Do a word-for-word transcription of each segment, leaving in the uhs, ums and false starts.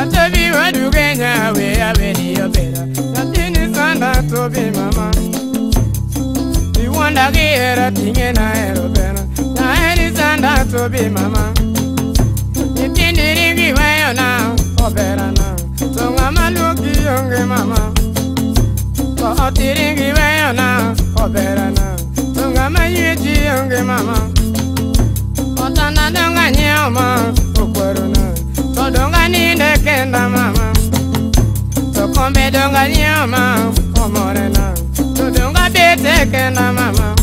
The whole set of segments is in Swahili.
Tobby wa du Kenya we abeni obera. Natini sanda Tobby mama. We wonder gera tinge na erobera. Na eni sanda Tobby mama. Nitindi ringi wayo na obera na. Tonga maluki yonge mama. Ko otiringi wayo na obera na. Tonga mayuji yonge mama. Otana donga nyama okwero na. To donga ninde kenda mama. To kombe donga nyama omorena. To donga bete kenda mama.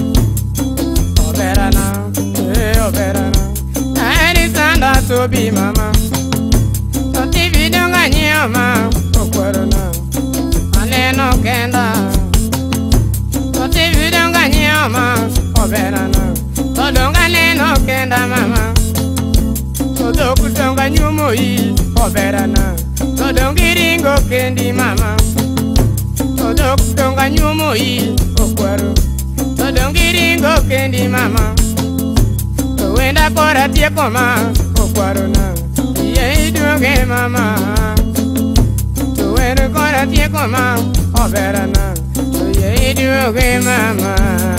Obera na, eh obera na. Naeni sanda Tobby mama. To T V donga nyama okwero na. Aneno kenda. To T V donga nyama obera na. To donga neno kenda mama. To doku donga nyumo yi obera na. To dongi ringo kendi mama. To doku donga nyumo yi okwero. To dongi ringo kendi mama. To wenda kora tieko ma okwero na. Ye idunge mama. To wenda kora tieko ma obera na. To ye idunge mama.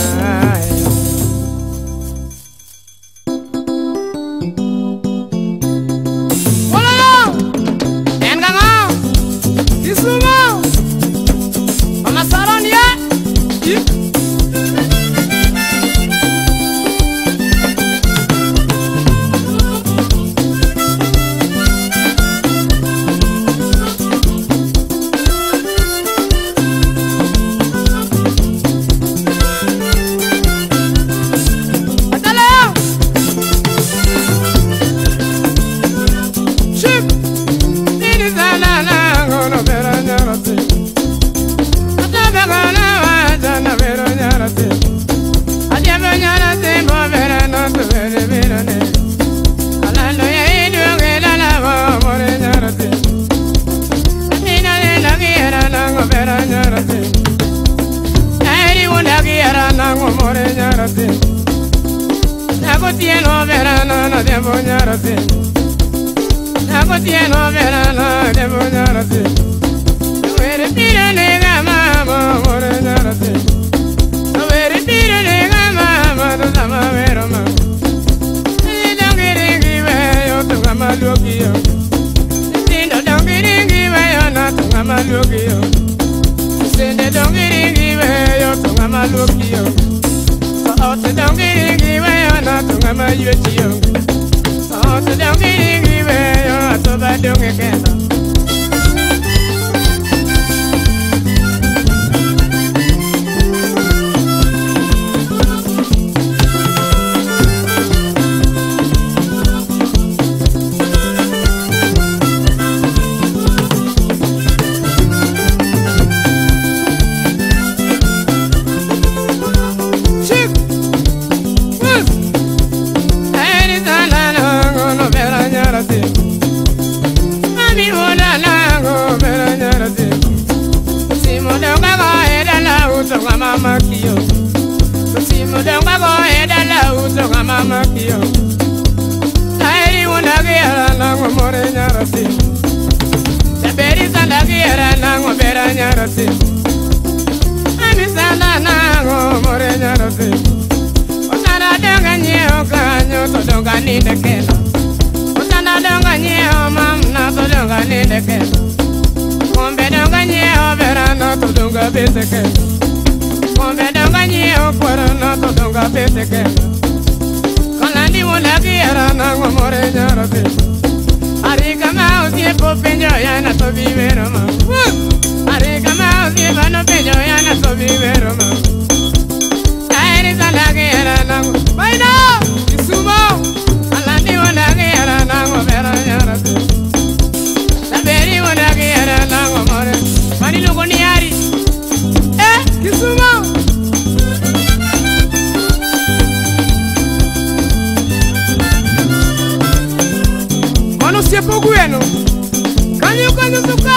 tieno verano no de boñarase. Nago tieno verano de boñarase. Were pire nega mama more ñarase. Were pire nega mama no sama vero ma. Ni dangiri we yo to ngamaluki yo. Ni dangiri we yo na to ngamaluki yo. Sende dangiri we yo to ngamaluki yo. Oh, to don't get it, I not to my you. Oh, to don't get it, I to buy don't get mama kio. Si mo donga go eda la uto ga mama kio. Ai wona gera na ngo more nyarasi. Se beri sanda gera na ngo bera nyarasi. Ami sanda na ngo more nyarasi. Osana donga nyeo kanyo to donga ni de kena. Osana donga nyeo mam na to donga ni de kena. Kombe donga nyeo bera na to donga bete kena. Kombe donga nyeo kwara na to donga bete kena. Kalandi wona gera na ngo more nyarase. Ariga ma usie po penjo ya na to vivero ma. Ariga ma usie ba no penjo ya na to vivero ma. Aeri sala gera na ngo baina isumo. Kalandi wona gera na ngo bera nyarase. Saberi wona gera na ngo more. Mani lugo ni ari. Eh, kisumo. Mano se pogueno. Kanyo kanyo suka.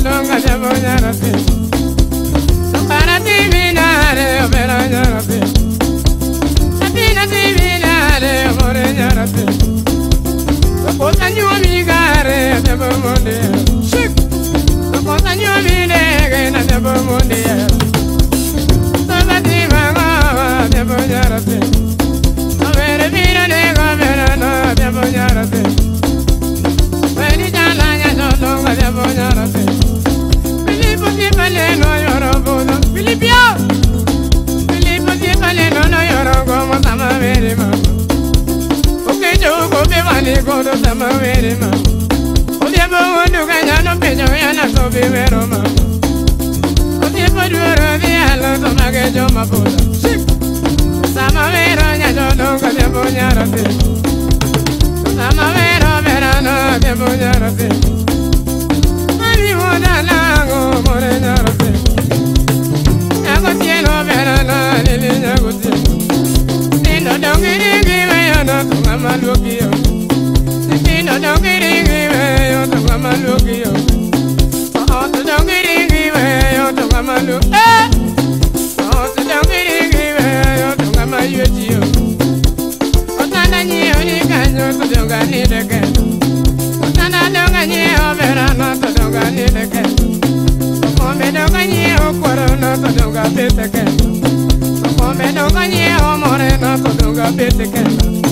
nunca te voy a decir. Para terminare, opera Nyarase. Para terminare, amore Nyarase. Cosa new amigare, te voy a morir. Cosa new amigare, na te voy a morir. Toba ti mama, te voy a Nyarase. Avere vino ne govera, no te voy a Nyarase. Veni jala ya no te voy a Nyarase. Filippo ti pale no yoro bono. Filipio, Filippo ti pale no no yoro como sama veri mama. Oke jo ko be vani ko do sama veri mama. Odi bo wonu kanya no pe jo ya na so be vero mama. Odi bo duro di alo so ma ke jo ma boda. Sama vero nya jo no ko te bo Nyarase. Sama vero vero no te bo Nyarase. Ani wona la go more Nyarase. Nyago tieno vero no lili nyago tieno. Tino dongiri giwe yo no tunga maluki yo. Tino dongiri giwe yo tunga maluki yo. Oh, tu dongiri giwe yo tunga maluki. Eh! Oh, tu dongiri giwe yo tunga maluki yo. Otana nyi oni kanyo tu donga ni deke. Otana donga nyi overa no tu donga ni deke. Ome donga nyi okwaro no tu donga peteke. Ome donga nyi omore no tu donga peteke.